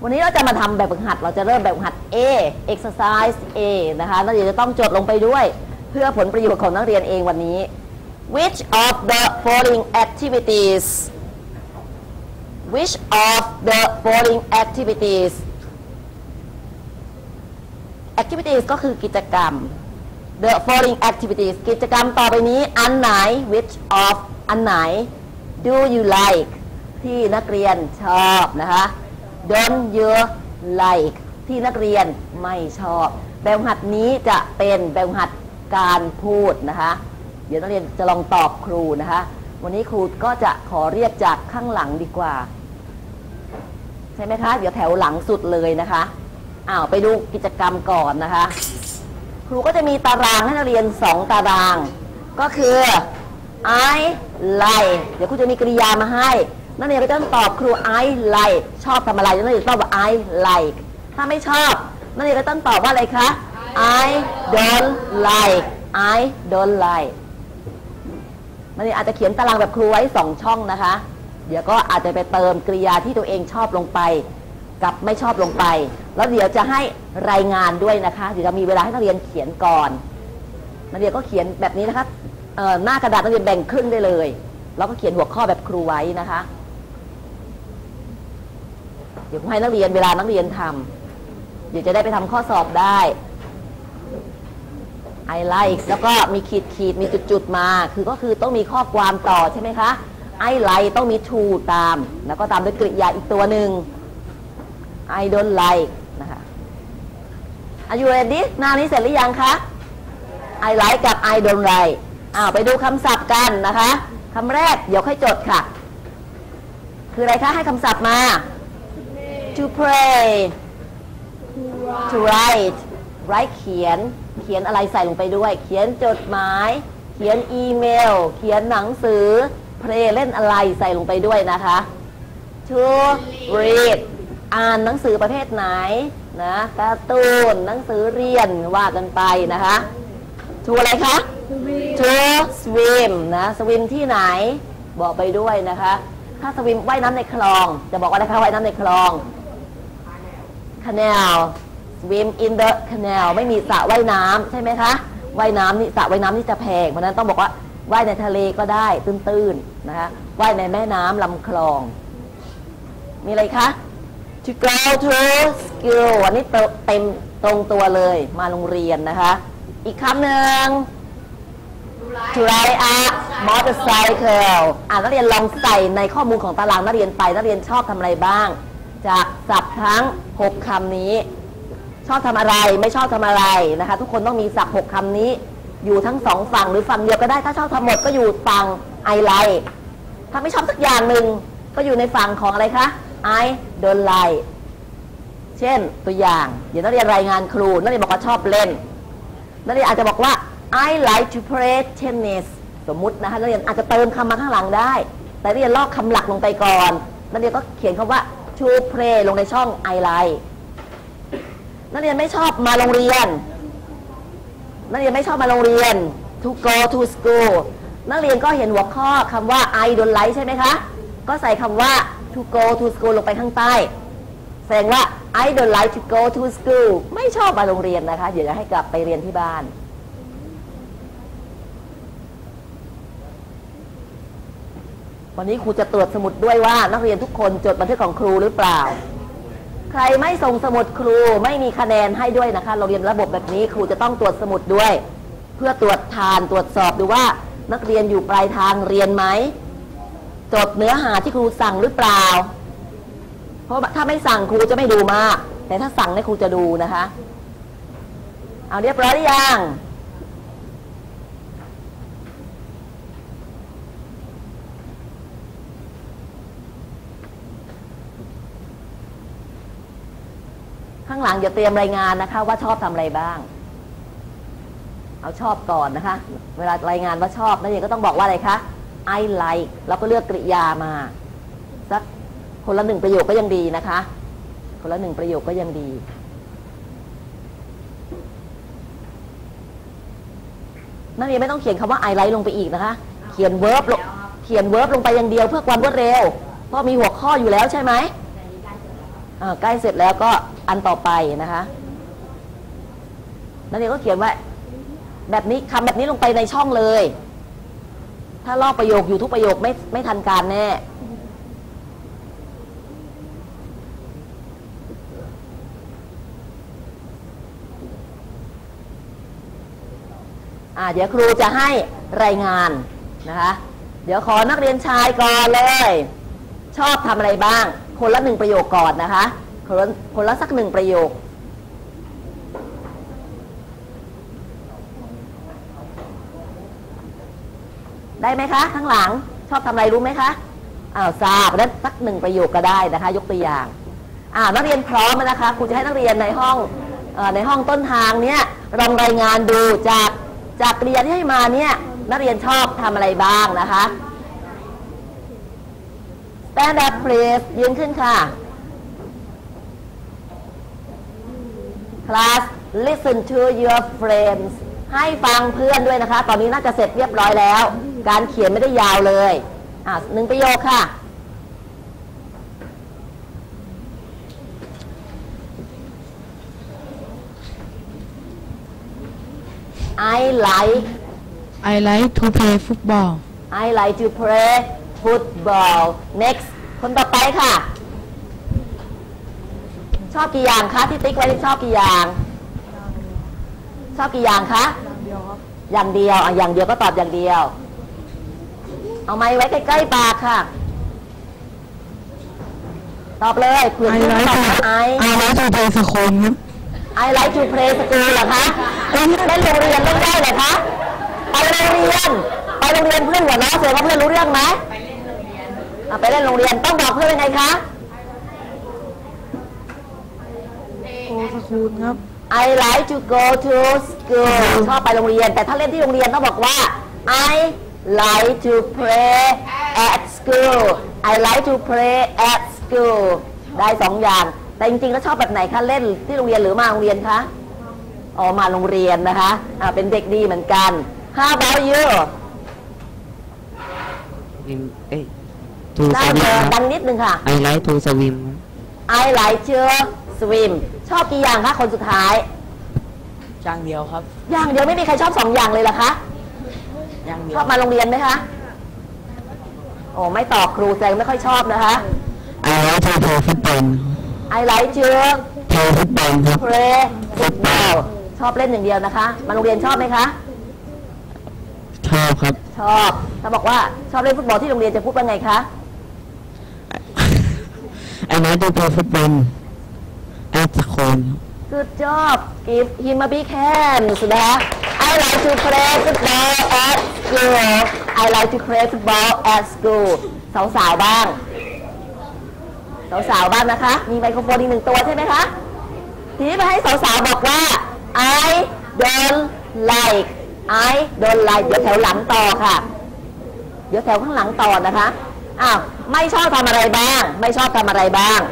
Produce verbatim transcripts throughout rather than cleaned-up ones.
วันนี้เราจะมาทำแบบฝึกหัดเราจะเริ่มแบบฝึกหัด A exercise A นะคะนักเรียนจะต้องจดลงไปด้วยเพื่อผลประโยชน์ของนักเรียนเองวันนี้ Which of the following activities Which of the following activities activities ก็คือกิจกรรม the following activities กิจกรรมต่อไปนี้อันไหน which of อันไหน do you like ที่นักเรียนชอบนะคะ don't you like ที่นักเรียนไม่ชอบแบบหัดนี้จะเป็นแบบหัดการพูดนะคะเดี๋ยวนักเรียนจะลองตอบครูนะคะวันนี้ครูก็จะขอเรียกจากข้างหลังดีกว่าใช่ไหมคะเดี๋ยวแถวหลังสุดเลยนะคะอ้าวไปดูกิจกรรมก่อนนะคะครูก็จะมีตารางให้นักเรียนสองตารางก็คือ I like เดี๋ยวครูจะมีกริยามาให้นักเรียนก็ต้องตอบครู I like ชอบทำอะไรนักเรียนตอบว่า I like ถ้าไม่ชอบนักเรียนก็ต้องตอบว่าอะไรคะ I don't like I don't like นักเรียนอาจจะเขียนตารางแบบครูไว้สองช่องนะคะเดี๋ยวก็อาจจะไปเติมกริยาที่ตัวเองชอบลงไปกับไม่ชอบลงไปแล้วเดี๋ยวจะให้รายงานด้วยนะคะเดี๋ยวจะมีเวลาให้นักเรียนเขียนก่อนนักเรียนก็เขียนแบบนี้นะคะหน้ากระดาษนักเรียนแบ่งครึ่งได้เลยแล้วก็เขียนหัวข้อแบบครูไว้นะคะเดี๋ยวให้นักเรียนเวลานักเรียนทำเดี๋ยวจะได้ไปทำข้อสอบได้ I like แล้วก็มีขีดขีดมีจุดๆมาคือก็คือต้องมีข้อความต่อใช่ไหมคะ I like ต้องมี to ตามแล้วก็ตามด้วยกริยาอีกตัวหนึ่ง I don't like นะคะ Are you ready หน้านี้เสร็จหรือยังคะ I like กับ I don't like อ้าวไปดูคำศัพท์กันนะคะคำแรกเดี๋ยวค่อยจดค่ะคืออะไรคะให้คำศัพท์มา to pray to write write เขียนเขียนอะไรใส่ลงไปด้วยเขียนจดหมายเขียนอีเมลเขียนหนังสือ play เล่นอะไรใส่ลงไปด้วยนะคะ to read อ่านหนังสือประเภทไหนนะการ์ตูนหนังสือเรียนว่ากันไปนะคะ to อะไรคะ to swim นะ swim ที่ไหนบอกไปด้วยนะคะถ้า swim ว่ายน้ำในคลองจะบอกว่าอะไรคะว่ายน้ำในคลอง canal swim in the canal ไม่มีสระว่ายน้ำใช่ไหมคะว่ายน้ำนี่สระว่ายน้ำนี่จะแพงเพราะนั้นต้องบอกว่าว่ายในทะเลก็ได้ตื้นๆนะคะว่ายในแม่น้ำลำคลองมีอะไรคะ to go to school อันนี้เต็มตรงตัวเลยมาโรงเรียนนะคะอีกคำหนึ่ง to ride a motorcycle อ่านักเรียนลองใส่ในข้อมูลของตารางนักเรียนไปนักเรียนชอบทำอะไรบ้างจากศัพท์ทั้งหกคำนี้ชอบทำอะไรไม่ชอบทำอะไรนะคะทุกคนต้องมีศัพท์หกคำนี้อยู่ทั้งสองฝั่งหรือฝั่งเดียวก็ได้ถ้าชอบทำหมดก็อยู่ฝั่ง I like ถ้าไม่ชอบสักอย่างหนึ่งก็อยู่ในฝั่งของอะไรคะ I don't like เช่นตัวอย่างเดี๋ยวนักเรียนรายงานครูนักเรียนบอกว่าชอบเล่นนักเรียนอาจจะบอกว่า I like to play tennis สมมุตินะคะนักเรียนอาจจะเติมคำมาข้างหลังได้แต่นักเรียนลอกคำหลักลงไปก่อนนักเรียนก็เขียนคำว่า to play ลงในช่อง I like นักเรียนไม่ชอบมาโรงเรียนนักเรียนไม่ชอบมาโรงเรียน to go to school นักเรียนก็เห็นหัวข้อคำว่า I don't like ใช่ไหมคะก็ใส่คำว่า to go to school ลงไปข้างใต้แสดงว่า I don't like to go to school ไม่ชอบมาโรงเรียนนะคะเดี๋ยวจะให้กลับไปเรียนที่บ้านวันนี้ครูจะตรวจสมุดด้วยว่านักเรียนทุกคนจดบันทึกของครูหรือเปล่าใครไม่ส่งสมุดครูไม่มีคะแนนให้ด้วยนะคะเราเรียนระบบแบบนี้ครูจะต้องตรวจสมุดด้วยเพื่อตรวจทานตรวจสอบดูว่านักเรียนอยู่ปลายทางเรียนไหมจดเนื้อหาที่ครูสั่งหรือเปล่าเพราะถ้าไม่สั่งครูจะไม่ดูมากแต่ถ้าสั่งเนี่ยครูจะดูนะคะเอาเรียบร้อยหรือยังข้างหลังอย่าเตรียมรายงานนะคะว่าชอบทำอะไรบ้างเอาชอบก่อนนะคะเวลารายงานว่าชอบนักเรียนก็ต้องบอกว่าอะไรคะ I like เราก็เลือกกริยามาสักคนละหนึ่งประโยคก็ยังดีนะคะคนละหนึ่งประโยคก็ยังดีนักเรียนไม่ต้องเขียนคำว่า I like ลงไปอีกนะคะเขียน verb ลงเขียน verb ลงไปอย่างเดียวเพื่อความรวดเร็วเพราะมีหัวข้ออยู่แล้วใช่ไหมใกล้เสร็จแล้วก็อันต่อไปนะคะนักเรียนก็เขียนว่าแบบนี้คำแบบนี้ลงไปในช่องเลยถ้าลอกประโยคอยู่ทุกประโยคไม่ไม่ทันการแน่อ่าเดี๋ยวครูจะให้รายงานนะคะเดี๋ยวขอนักเรียนชายก่อนเลยชอบทำอะไรบ้างคนละหนึ่งประโยคก่อนนะคะคนละคนละสักหนึ่งประโยคได้ไหมคะข้างหลังชอบทำอะไรรู้ไหมคะอ้าวทราบนั้นสักหนึ่งประโยคก็ได้นะคะยกตัวอย่างอ่านักเรียนพร้อมนะคะครูจะให้นักเรียนในห้องเอ่อในห้องต้นทางเนี้ยลองรายงานดูจากจากเรียนที่ให้มาเนี่ยนักเรียนชอบทำอะไรบ้างนะคะ Stand up please ยืนขึ้นค่ะ Class listen to your friends ให้ฟังเพื่อนด้วยนะคะตอนนี้น่าจะเสร็จเรียบร้อยแล้วการเขียนไม่ได้ยาวเลยอ่ะหนึ่งประโยคค่ะ I like I like to play football I like to play football next คนต่อไปค่ะ ชอบกี่อย่างคะที่ติ๊กไว้ที่ชอบกี่อย่างชอบกี่อย่างคะอย่างเดียวอ่ะอย่างเดียวก็ตอบอย่างเดียวเอาไม้ไว้ใกล้ๆปากค่ะตอบเลยเผื่อที่ตอบไอ I like to play school ครับ I like to play school เหรอคะเล่นโรงเรียนเล่นได้เหรอคะไปโรงเรียนไปโรงเรียนเพื่อนหัวน้องเสือว่าเพื่อนรู้เรื่องไหมไปเล่นโรงเรียนต้องบอกเพื่อนยังไงคะ Go to school ครับ I like to go to school ชอบไปโรงเรียนแต่ถ้าเล่นที่โรงเรียนต้องบอกว่า I like to play at school I like to play at school ได้สองอย่างแต่จริงๆแล้วชอบแบบไหนคะเล่นที่โรงเรียนหรือมาโรงเรียนคะอ๋อมาโรงเรียนนะคะอ่าเป็นเด็กดีเหมือนกัน How about you เอ้ย to ได้ swim เบอคร์ดัรับงนิดนึงค่ะ I like to swim ครับ I like to swim ชอบกี่อย่างคะคนสุดท้ายอย่างเดียวครับอย่างเดียวไม่มีใครชอบสองอย่างเลยเหรอคะอย่างเดียชวอบมาโรงเรียนไหมคะโอ้ไม่ตอบครูแสดงไม่ค่อยชอบนะคะ I like to play football I like to play football ครับ play football ชอบเล่นอย่างเดียวนะคะ มาโรงเรียนชอบไหมคะชอบครับชอบ ถ้าบอกว่าชอบเล่นฟุตบอลที่โรงเรียนจะพูดว่าไงคะ I like to play football at school Good job give him a big hand นะคะ I like to play football at school I like to play football at school สาวๆบ้างสาวๆบ้างนะคะ มีไมโครโฟนอีกหนึ่งตัวใช่ไหมคะ ทีนี้ไปให้สาวๆบอกว่า I don't like I don't like เดี๋ยวแถวหลังต่อค่ะ เดี๋ยวแถวข้างหลังต่อนะคะอ้าวไม่ชอบทำอะไรบ้าง ไม่ชอบทำอะไรบ้าง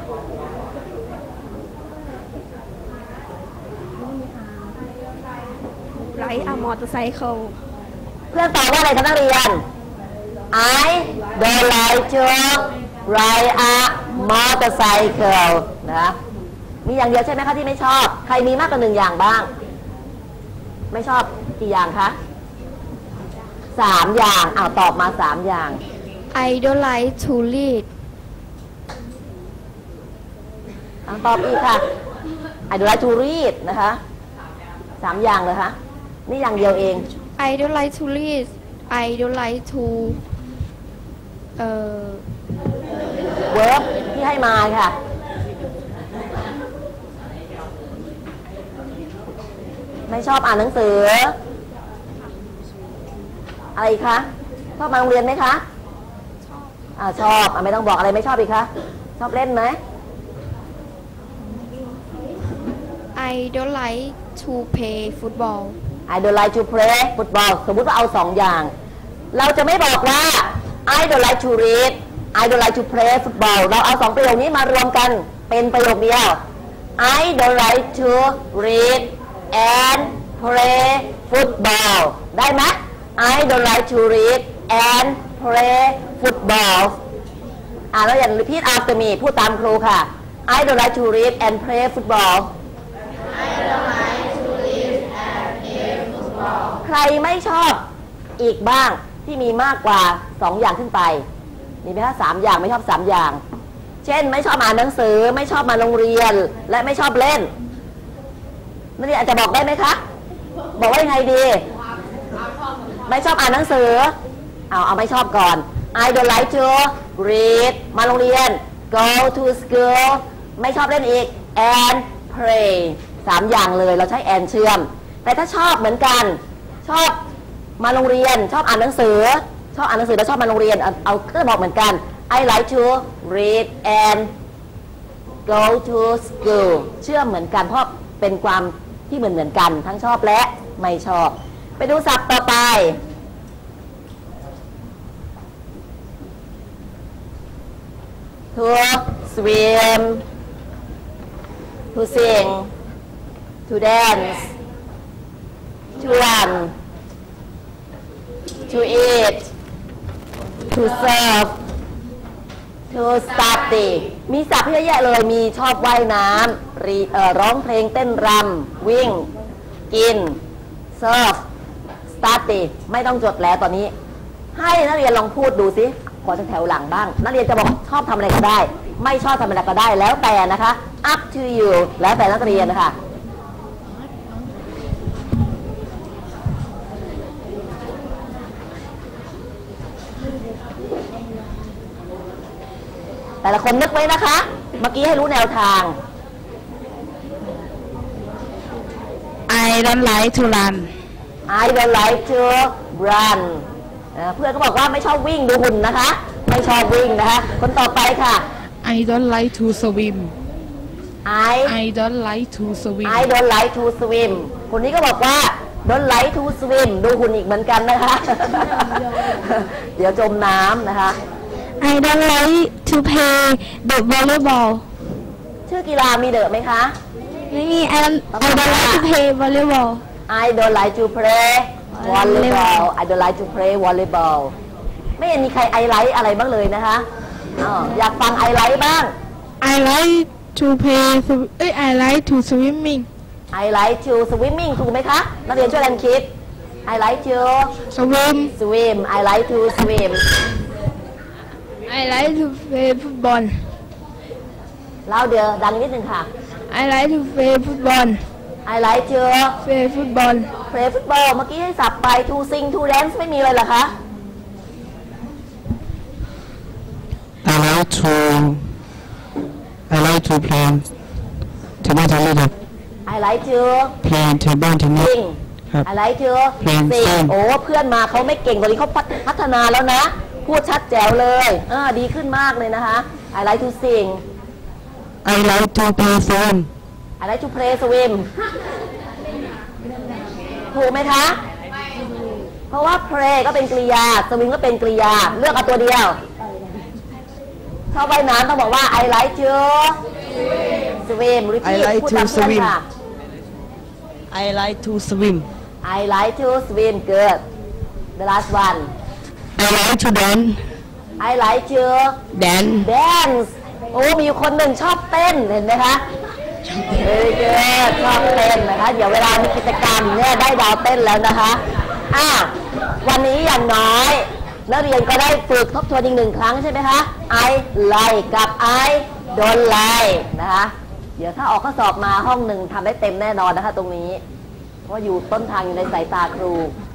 Ride a motorcycle เพื่อนตอบว่าอะไรคะนักเรียน I don't like to ride a motorcycle นะมีอย่างเดียวใช่ไหมคะที่ไม่ชอบ ใครมีมากกว่าหนึ่งอย่างบ้าง ไม่ชอบกี่อย่างคะสามอย่างอ้าวตอบมาสามอย่าง I don't like to read อ้าวตอบอีกค่ะ I don't like to read นะคะสามอย่างเลยคะนี่อย่างเดียวเอง I don't like to read I don't like to เอ่อ verb ที่ให้มาค่ะ ไม่ชอบอ่านหนังสือ อะไรอีกคะชอบมาโรงเรียนไหมคะชอบอ่าชอบอ่ะไม่ต้องบอกอะไรไม่ชอบอีกคะชอบเล่นไหม I don't like to play football I don't like to play football สมมุติว่าเอาสองอย่าง เราจะไม่บอกว่า I don't like to read I don't like to play football เราเอาสองประโยคนี้มารวมกันเป็นประโยคเดียว I don't like to read and play football ได้ไหม I don't like to read and play football อ่าแล้วอย่าง repeat after me พูดตามครูค่ะ I don't like to read and play football ใครไม่ชอบอีกบ้างที่มีมากกว่าสองอย่างขึ้นไปมีไหมคะสามอย่างไม่ชอบสามอย่างเช่นไม่ชอบอ่านหนังสือไม่ชอบมาโรงเรียนและไม่ชอบเล่นนักเรียนอาจจะบอกได้ไหมคะบอกว่ายังไงดีไม่ชอบอ่านหนังสือเอาเอาไม่ชอบก่อน I don't like to read มาโรงเรียน go to school ไม่ชอบเล่นอีก and play สามอย่างเลยเราใช้ and เชื่อมแต่ถ้าชอบเหมือนกันชอบมาโรงเรียนชอบอ่านหนังสือชอบอ่านหนังสือแล้วชอบมาโรงเรียนเอาเอาก็บอกเหมือนกัน I like to read and go to school เชื่อมเหมือนกันเพราะเป็นความที่เหมือนเหมือนกันทั้งชอบและไม่ชอบไปดูศัพท์ต่อไป to swim to sing to dance to run to eat to serve to study มีศัพท์เยอะแยะเลยมีชอบว่ายน้ำรีเอ่อร้องเพลงเต้นรำวิ่งกิน serve study ไม่ต้องจดแล้วตอนนี้ให้นักเรียนลองพูดดูสิขอแถวหลังบ้างนักเรียนจะบอกชอบทำอะไรก็ได้ไม่ชอบทำอะไรก็ได้แล้วแต่นะคะ up to you แล้วแต่นักเรียนนะคะแต่ละคนนึกไว้นะคะเมื่อกี้ให้รู้แนวทาง I don't like to run I don't like to run เพื่อนก็บอกว่าไม่ชอบวิ่งดูหุ่นนะคะไม่ชอบวิ่งนะคะคนต่อไปค่ะ I don't like to swim I I don't like to swim I don't like to swim คนนี้ก็บอกว่า don't like to swim ดูหุ่นอีกเหมือนกันนะคะ เดี๋ยวจมน้ำนะคะ I don't like to play the volleyball ชื่อกีฬามีเดอะไหมคะไม่มี I don't I don't like to play volleyball I don't like to play volleyball I don't like to play volleyball ไม่เห็นมีใครไอไลท์อะไรบ้างเลยนะคะอ๋ออยากฟังไอไลท์บ้าง I like to play sw- เอ้ย I like to swimming I like to swimming ถูกไหมคะนักเรียนช่วยกันคิด I like to swim swim I like to swim I like to play football เล่าเดี๋ยวดังนิดนึงค่ะ I like to play football I like to play football play football เมื่อกี้ให้สับไป to sing to dance ไม่มีเลยเหรอคะ I like to I like to play table tennis ครับ I like to play table tennis sing ครับ I like to Sing sing sing โอ้เพื่อนมาเขาไม่เก่งตอนนี้เขาพัฒนาแล้วนะพูดชัดแจ๋วเลยเออดีขึ้นมากเลยนะคะ I like to sing I like to play swim I like to play swim ถูกไหมคะ เพราะว่า play ก็เป็นกริยา swim ก็เป็นกริยา เลือกเอาตัวเดียวชอบว่ายน้ำต้องบอกว่า I like to swim หรือพี่ I like พูด to ตามเพื่อน swim ค่ะ I like to swim I like to swim good the last one I like to dance I like to dance dance โอ้มีอยู่คนหนึ่งชอบเต้นเห็นไหมคะเฮ้ยเกิดชอบเต้นนะคะเดี๋ยวเวลามีกิจกรรมเนี่ยได้ดาวเต้นแล้วนะคะอ่ะวันนี้อย่างน้อยนักเรียนก็ได้ฝึกทบทวนอีกหนึ่งครั้งใช่ไหมคะ I like กับ I don't like นะคะเดี๋ยวถ้าออกข้อสอบมาห้องหนึ่งทำได้เต็มแน่นอนนะคะตรงนี้เพราะอยู่ต้นทางอยู่ในสายตาครู